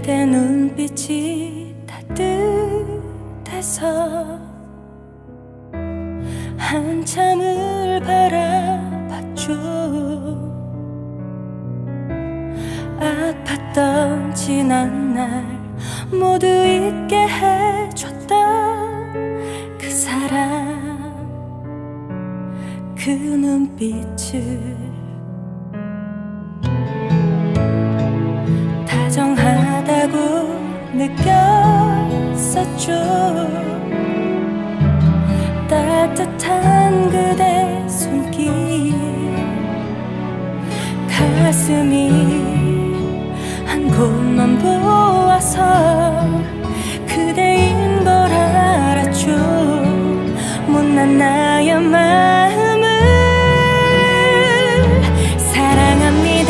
그대 눈빛이 따뜻해서 한참을 바라봤죠. 아팠던 지난 날 모두 잊게 해줬던 그 사람, 그 눈빛을 다정하다고 느꼈었죠. 따뜻한 그대 손길, 가슴이 한 곳만 보아서 그대인 걸 알았죠. 못난 나의 마음을 사랑합니다.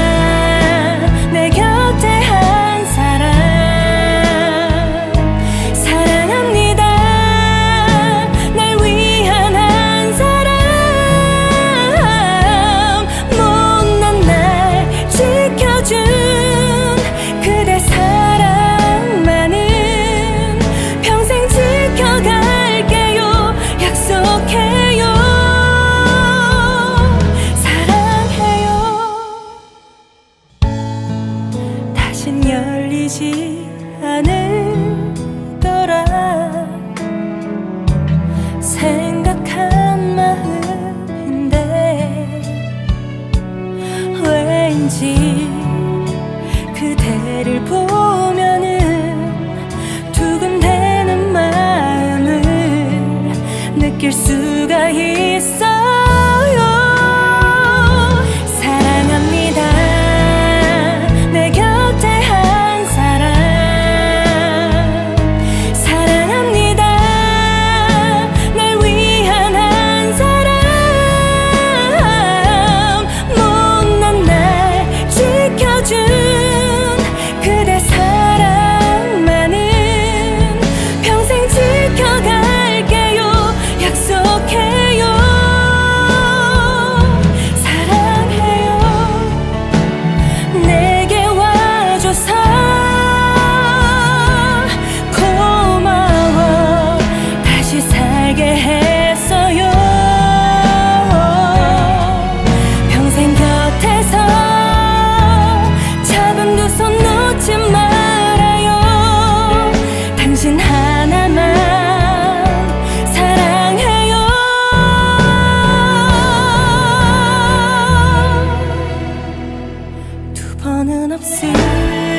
내 곁에 한 사람 사랑합니다. 날 위한 한 사람, 못난 날 지켜준 그대 사랑만은 평생 지켜갈게요. 약속해요. 사랑해요. 다신 열리지 않을 거라 생각한 마음인데 왠지 그대를 보면은 두근대는 마음을 느낄 수가 있어요. 사랑합니다. 내 곁에 한 사람 사랑합니다. 날 위한 한 사람, 못난 날 지켜준 그대 사랑만은 평생 지켜갈게요. 약속해요. 사랑해요. 내게 와줘서 고마워. 다시 살게 했어요. 평생 곁에서 잡은 두 손 놓지 말아요. 당신 하나만 사랑해요. 두 번은 없을